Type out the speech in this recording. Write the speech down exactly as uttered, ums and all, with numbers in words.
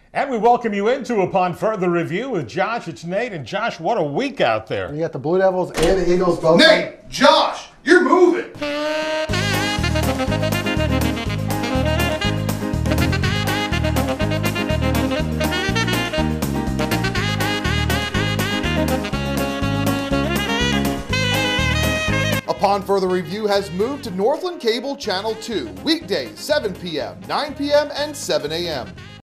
And we welcome you into Upon Further Review with Josh. It's Nate. And Josh, what a week out there. You got the Blue Devils and the Eagles both. Nate, Josh, you're moving. Upon Further Review has moved to Northland Cable Channel two, weekdays seven p m, nine p m, and seven a m